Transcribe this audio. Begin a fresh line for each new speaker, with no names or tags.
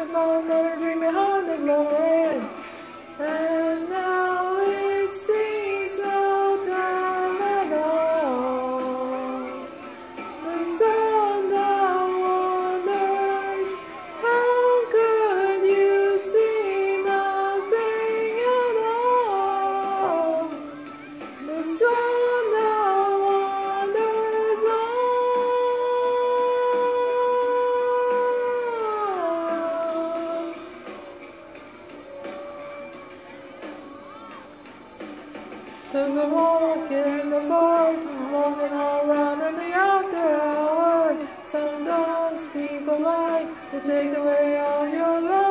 found another dream behind the glory. And now it seems no time at all. The sun that wanders, how could you see nothing at all? The sun that wanders on. Took a walk in the park, walking all around in the after hour. Sometimes people like to take away all your life.